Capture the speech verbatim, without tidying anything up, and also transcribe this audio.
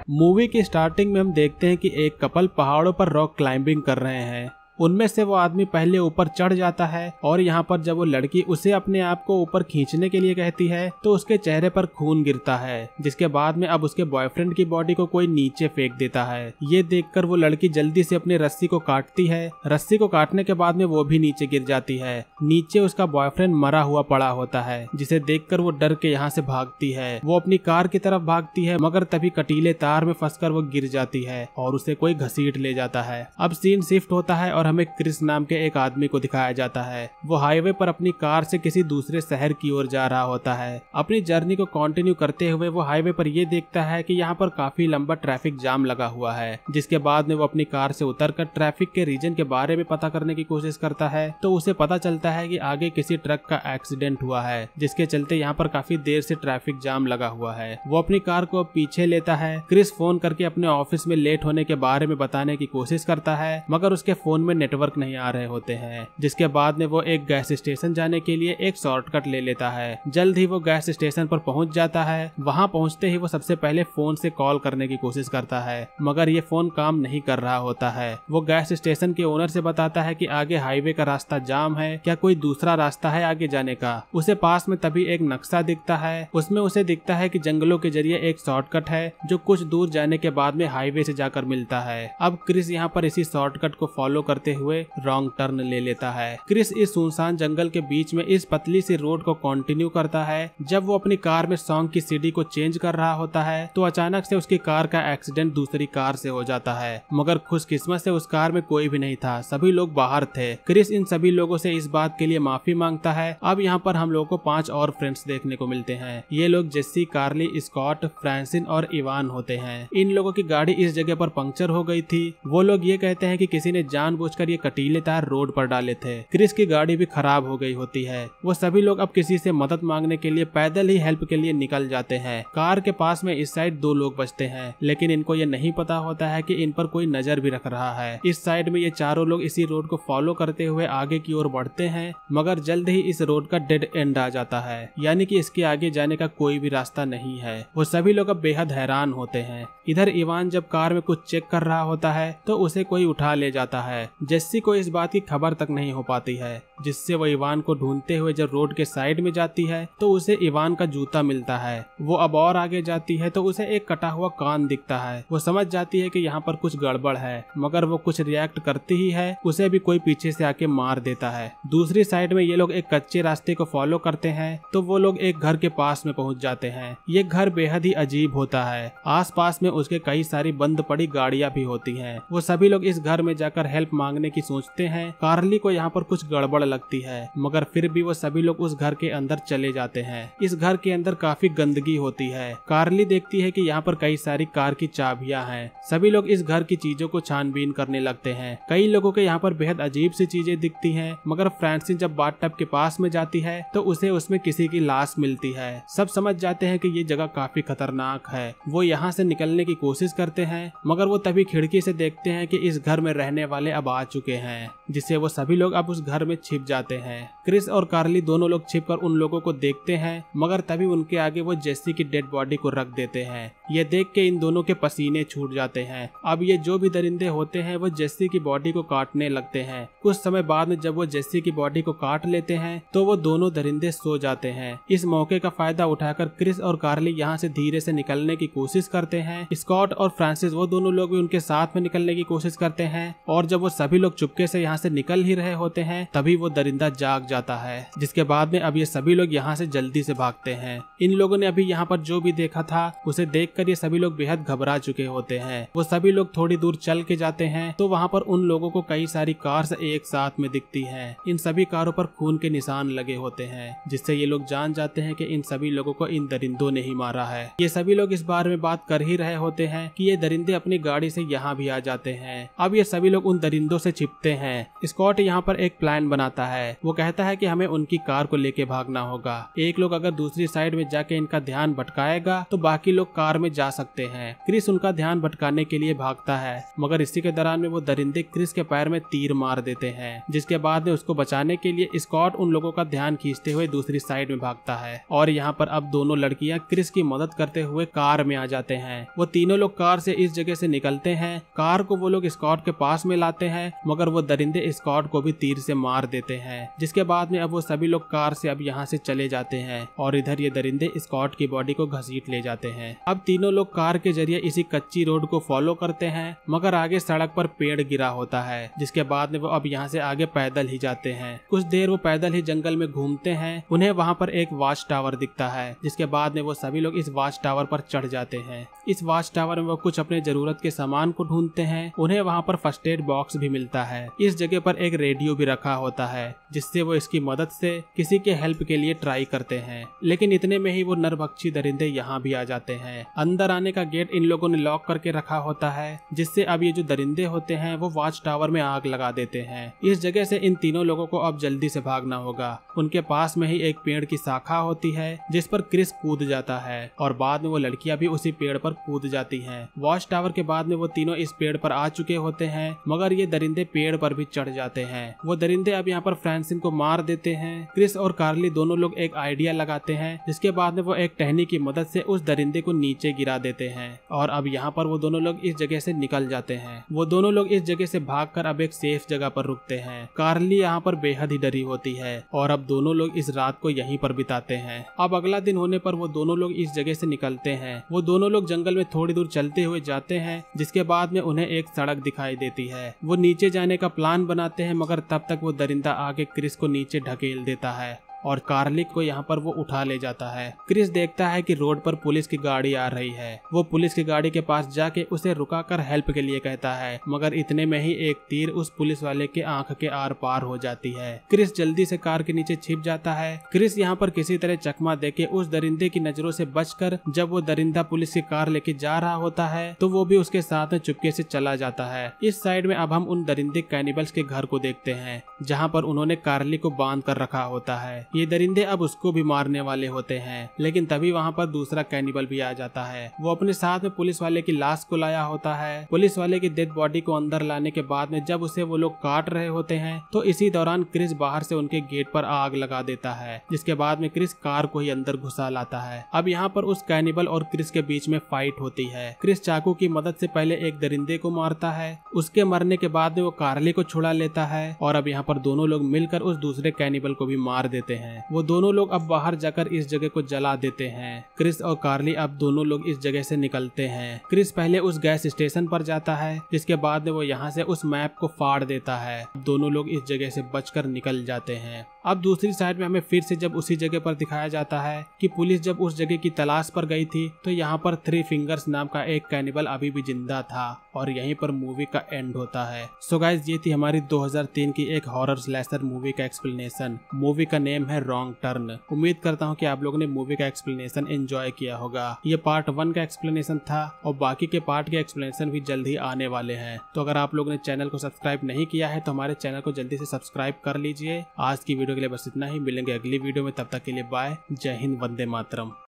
Movie की starting में हम देखते हैं कि एक कपल पहाड़ों पर रॉक क्लाइंबिंग कर रहे हैं। उनमें से वो आदमी पहले ऊपर चढ़ जाता है और यहाँ पर जब वो लड़की उसे अपने आप को ऊपर खींचने के लिए कहती है तो उसके चेहरे पर खून गिरता है, जिसके बाद में अब उसके बॉयफ्रेंड की बॉडी को कोई नीचे फेंक देता है। ये देखकर वो लड़की जल्दी से अपनी रस्सी को काटती है। रस्सी को काटने के बाद में वो भी नीचे गिर जाती है। नीचे उसका बॉयफ्रेंड मरा हुआ पड़ा होता है, जिसे देखकर वो डर के यहाँ से भागती है। वो अपनी कार की तरफ भागती है, मगर तभी कटीले तार में फंसकर वो गिर जाती है और उसे कोई घसीट ले जाता है। अब सीन शिफ्ट होता है और हमें क्रिस नाम के एक आदमी को दिखाया जाता है। वो हाईवे पर अपनी कार से किसी दूसरे शहर की ओर जा रहा होता है। अपनी जर्नी को कंटिन्यू करते हुए वो हाईवे पर ये देखता है कि यहाँ पर काफी लंबा ट्रैफिक जाम लगा हुआ है, जिसके बाद में वो अपनी कार से उतरकर ट्रैफिक के रीजन के बारे में पता करने की कोशिश करता है तो उसे पता चलता है कि आगे किसी ट्रक का एक्सीडेंट हुआ है, जिसके चलते यहाँ पर काफी देर से ट्रैफिक जाम लगा हुआ है। वो अपनी कार को पीछे लेता है। क्रिस फोन करके अपने ऑफिस में लेट होने के बारे में बताने की कोशिश करता है, मगर उसके फोन में नेटवर्क नहीं आ रहे होते हैं, जिसके बाद में वो एक गैस स्टेशन जाने के लिए एक शॉर्टकट ले लेता है। जल्द ही वो गैस स्टेशन पर पहुंच जाता है। वहां पहुंचते ही वो सबसे पहले फोन से कॉल करने की कोशिश करता है, मगर ये फोन काम नहीं कर रहा होता है। वो गैस स्टेशन के ओनर से बताता है कि आगे हाईवे का रास्ता जाम है, क्या कोई दूसरा रास्ता है आगे जाने का। उसे पास में तभी एक नक्शा दिखता है। उसमें उसे दिखता है कि जंगलों के जरिए एक शॉर्टकट है जो कुछ दूर जाने के बाद में हाईवे से जाकर मिलता है। अब क्रिस यहाँ पर इसी शॉर्टकट को फॉलो करते हुए रॉन्ग टर्न ले लेता है। क्रिस इस सुनसान जंगल के बीच में इस पतली सी रोड को कंटिन्यू करता है। जब वो अपनी कार में सॉन्ग की सीडी को चेंज कर रहा होता है तो अचानक से उसकी कार का एक्सीडेंट दूसरी कार से हो जाता है, मगर खुशकिस्मत से उस कार में कोई भी नहीं था, सभी लोग बाहर थे। क्रिस इन सभी लोगों से इस बात के लिए माफी मांगता है। अब यहाँ पर हम लोगों को पांच और फ्रेंड्स देखने को मिलते हैं। ये लोग जेसी, कार्ली, स्कॉट, फ्रांसिन और इवान होते हैं। इन लोगों की गाड़ी इस जगह पर पंक्चर हो गई थी। वो लोग ये कहते हैं कि किसी ने जानबूझकर ये कटीले तार रोड पर डाले थे। क्रिस की गाड़ी भी खराब हो गई होती है। वो सभी लोग अब किसी से मदद मांगने के लिए पैदल ही हेल्प के लिए निकल जाते हैं। कार के पास में इस साइड दो लोग बचते हैं, लेकिन इनको ये नहीं पता होता है कि इन पर कोई नजर भी रख रहा है। इस साइड में ये चारों लोग इसी रोड को फॉलो करते हुए आगे की ओर बढ़ते हैं, मगर जल्द ही इस रोड का डेड एंड आ जाता है, यानी कि इसके आगे जाने का कोई भी रास्ता नहीं है। वो सभी लोग अब बेहद हैरान होते हैं। इधर इवान जब कार में कुछ चेक कर रहा होता है तो उसे कोई उठा ले जाता है। जेसी को इस बात की खबर तक नहीं हो पाती है, जिससे वो इवान को ढूंढते हुए जब रोड के साइड में जाती है तो उसे इवान का जूता मिलता है। वो अब और आगे जाती है तो उसे एक कटा हुआ कान दिखता है। वो समझ जाती है कि यहाँ पर कुछ गड़बड़ है, मगर वो कुछ रिएक्ट करती ही है। उसे भी कोई पीछे से आके मार देता है। दूसरी साइड में ये लोग एक कच्चे रास्ते को फॉलो करते हैं तो वो लोग एक घर के पास में पहुंच जाते हैं। ये घर बेहद ही अजीब होता है। आसपास में उसके कई सारी बंद पड़ी गाड़ियां भी होती हैं। वो सभी लोग इस घर में जाकर हेल्प मांगने की सोचते हैं। कार्ली को यहाँ पर कुछ गड़बड़ लगती है, मगर फिर भी वो सभी लोग उस घर के अंदर चले जाते हैं। इस घर के अंदर काफी गंदगी होती है। कार्ली देखती है कि यहाँ पर कई सारी कार की चाबियां हैं। सभी लोग इस घर की चीजों को छानबीन करने लगते हैं। कई लोगों के यहाँ पर बेहद अजीब सी चीजें दिखती हैं, मगर फ्रांसिन जब बाथटब के पास में जाती है तो उसे उसमें किसी की लाश मिलती है। सब समझ जाते हैं कि ये जगह काफी खतरनाक है। वो यहाँ से निकलने की कोशिश करते हैं, मगर वो तभी खिड़की से देखते हैं कि इस घर में रहने वाले अब आ चुके हैं, जिससे वो सभी लोग अब उस घर में छिप जाते हैं। क्रिस और कार्ली दोनों लोग छिपकर उन लोगों को देखते हैं, मगर तभी उनके आगे वो जेसी की डेड बॉडी को रख देते हैं। ये देख के इन दोनों के पसीने छूट जाते हैं। अब ये जो भी दरिंदे होते हैं वो जेसी की बॉडी को काटने लगते हैं। कुछ समय बाद में जब वो जेसी की बॉडी को काट लेते हैं तो वो दोनों दरिंदे सो जाते हैं। इस मौके का फायदा उठाकर क्रिस और कार्ली यहाँ से धीरे से निकलने की कोशिश करते हैं। स्कॉट और फ्रांसिस वो दोनों लोग भी उनके साथ में निकलने की कोशिश करते हैं, और जब वो सभी लोग चुपके से यहाँ से निकल ही रहे होते हैं तभी वो दरिंदा जाग जाता है, जिसके बाद में अब ये सभी लोग यहाँ से जल्दी से भागते हैं। इन लोगों ने अभी यहाँ पर जो भी देखा था उसे देखकर ये सभी लोग बेहद घबरा चुके होते हैं। वो सभी लोग थोड़ी दूर चल के जाते हैं तो वहाँ पर उन लोगों को कई सारी कार्स एक साथ में दिखती हैं। इन सभी कारों पर खून के निशान लगे होते हैं, जिससे ये लोग जान जाते हैं कि इन सभी लोगों को इन दरिंदों ने ही मारा है। ये सभी लोग इस बारे में बात कर ही रहे होते हैं कि ये दरिंदे अपनी गाड़ी से यहाँ भी आ जाते हैं। अब ये सभी लोग उन दरिंदों से छिपते हैं। स्कॉट यहाँ पर एक प्लान बनाता है। वो कहता कहता है कि हमें उनकी कार को लेके भागना होगा। एक लोग अगर दूसरी साइड में जाके इनका ध्यान भटकाएगा तो बाकी लोग कार में जा सकते हैं। क्रिस उनका ध्यान भटकाने के लिए भागता है, मगर इसी के दौरान में वो दरिंदे क्रिस के पैर में तीर मार देते हैं, जिसके बाद में उसको बचाने के लिए स्कॉट उन लोगों का ध्यान खींचते हुए दूसरी साइड में भागता है। और यहाँ पर अब दोनों लड़कियां क्रिस की मदद करते हुए कार में आ जाते हैं। वो तीनों लोग कार से इस जगह से निकलते हैं। कार को वो लोग स्कॉट के पास में लाते हैं, मगर वो दरिंदे स्कॉट को भी तीर से मार देते हैं, जिसके बाद में अब वो सभी लोग कार से अब यहाँ से चले जाते हैं और इधर ये दरिंदे स्कॉट की बॉडी को घसीट ले जाते हैं। अब तीनों लोग कार के जरिए इसी कच्ची रोड को फॉलो करते हैं, मगर आगे सड़क पर पेड़ गिरा होता है, जिसके बाद में वो अब यहाँ से आगे पैदल ही जाते हैं। कुछ देर वो पैदल ही जंगल में घूमते हैं। उन्हें वहाँ पर एक वॉच टावर दिखता है, जिसके बाद में वो सभी लोग इस वॉच टावर पर चढ़ जाते हैं। इस वॉच टावर में वो कुछ अपने जरूरत के सामान को ढूंढते हैं। उन्हें वहाँ पर फर्स्ट एड बॉक्स भी मिलता है। इस जगह पर एक रेडियो भी रखा होता है, जिससे वो इसकी मदद से किसी के हेल्प के लिए ट्राई करते हैं। लेकिन इतने में ही वो नरभक्षी दरिंदे यहाँ भी आ जाते हैं। अंदर आने का गेट इन लोगों ने लॉक करके रखा होता है, जिससे अब ये जो दरिंदे होते हैं वो वॉच टावर में आग लगा देते हैं। इस जगह से इन तीनों लोगों को अब जल्दी से भागना होगा। उनके पास में ही एक पेड़ की शाखा होती है, जिस पर क्रिस कूद जाता है और बाद में वो लड़कियां भी उसी पेड़ पर कूद जाती हैं। वॉच टावर के बाद में वो तीनों इस पेड़ पर आ चुके होते हैं, मगर ये दरिंदे पेड़ पर भी चढ़ जाते हैं। वो दरिंदे अब यहाँ पर फ्रांसिन को मार देते हैं। क्रिस और कार्ली दोनों लोग एक आइडिया लगाते हैं, जिसके बाद में वो एक टहनी की मदद से उस दरिंदे को नीचे गिरा देते हैं और अब यहाँ पर वो दोनों लोग इस जगह से निकल जाते हैं। वो दोनों लोग इस जगह से भागकर अब एक सेफ जगह पर रुकते हैं। कार्ली यहाँ पर बेहद ही डरी होती है और अब दोनों लोग इस रात को यहीं पर बिताते हैं। अब अगला दिन होने पर वो दोनों लोग इस जगह से निकलते हैं। वो दोनों लोग जंगल में थोड़ी दूर चलते हुए जाते हैं, जिसके बाद में उन्हें एक सड़क दिखाई देती है। वो नीचे जाने का प्लान बनाते हैं, मगर तब तक वो दरिंदा आगे क्रिस को नीचे ढकेल देता है और कार्लिक को यहाँ पर वो उठा ले जाता है। क्रिस देखता है कि रोड पर पुलिस की गाड़ी आ रही है। वो पुलिस की गाड़ी के पास जाके उसे रुकाकर हेल्प के लिए कहता है, मगर इतने में ही एक तीर उस पुलिस वाले के आंख के आर पार हो जाती है। क्रिस जल्दी से कार के नीचे छिप जाता है। क्रिस यहाँ पर किसी तरह चकमा देके उस दरिंदे की नजरों से बचकर जब वो दरिंदा पुलिस की कार लेके जा रहा होता है तो वो भी उसके साथ में चुपके से चला जाता है। इस साइड में अब हम उन दरिंदे कैनिबल्स के घर को देखते हैं, जहाँ पर उन्होंने कार्ली को बांध कर रखा होता है। ये दरिंदे अब उसको भी मारने वाले होते हैं, लेकिन तभी वहाँ पर दूसरा कैनिबल भी आ जाता है। वो अपने साथ में पुलिस वाले की लाश को लाया होता है। पुलिस वाले की डेड बॉडी को अंदर लाने के बाद में जब उसे वो लोग काट रहे होते हैं तो इसी दौरान क्रिस बाहर से उनके गेट पर आग लगा देता है, जिसके बाद में क्रिस कार को ही अंदर घुसा लाता है। अब यहाँ पर उस कैनिबल और क्रिस के बीच में फाइट होती है। क्रिस चाकू की मदद से पहले एक दरिंदे को मारता है, उसके मरने के बाद में वो कार्ली को छुड़ा लेता है और अब यहाँ पर दोनों लोग मिलकर उस दूसरे कैनिबल को भी मार देते हैं। वो दोनों लोग अब बाहर जाकर इस जगह को जला देते हैं। क्रिस और कार्ली अब दोनों लोग इस जगह से निकलते हैं। क्रिस पहले उस गैस स्टेशन पर जाता है, जिसके बाद में वो यहाँ से उस मैप को फाड़ देता है। दोनों लोग इस जगह से बचकर निकल जाते हैं। अब दूसरी साइड में हमें फिर से जब उसी जगह पर दिखाया जाता है कि पुलिस जब उस जगह की तलाश पर गई थी तो यहाँ पर थ्री फिंगर्स नाम का एक कैनिबल अभी भी जिंदा था और यहीं पर मूवी का एंड होता है। सो गाइस, ये थी हमारी दो हज़ार तीन की एक हॉरर स्लैशर मूवी का एक्सप्लेनेशन। मूवी का नेम है रॉन्ग टर्न। उम्मीद करता हूँ कि आप लोगों ने मूवी का एक्सप्लेनेशन एंजॉय किया होगा। ये पार्ट वन का एक्सप्लेनेशन था और बाकी के पार्ट के एक्सप्लेनेशन भी जल्द ही आने वाले हैं। तो अगर आप लोगों ने चैनल को सब्सक्राइब नहीं किया है तो हमारे चैनल को जल्दी से सब्सक्राइब कर लीजिए। आज की वीडियो के लिए बस इतना ही। मिलेंगे अगली वीडियो में, तब तक के लिए बाय। जय हिंद, वंदे मातरम।